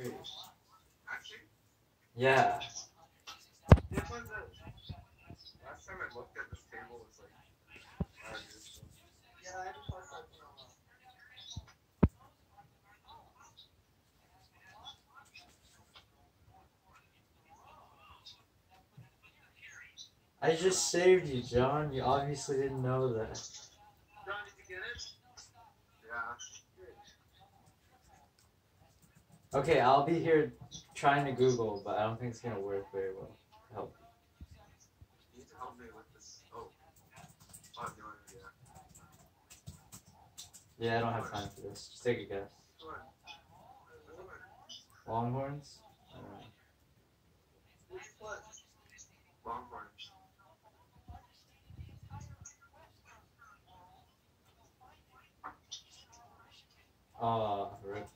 Actually? Yeah. Yeah, but last time I looked at this table was like 5 years ago. Yeah, I haven't talked about it in a while. I just saved you, John. You obviously didn't know that. John, did you get it? Yeah. Okay, I'll be here trying to Google, but I don't think it's gonna work very well. Help. You need to help me with this. Oh. Oh, no, yeah. Yeah, I don't have time for this. Just take a guess. What? Longhorns? I don't know. Which one? Longhorns. Oh, rip.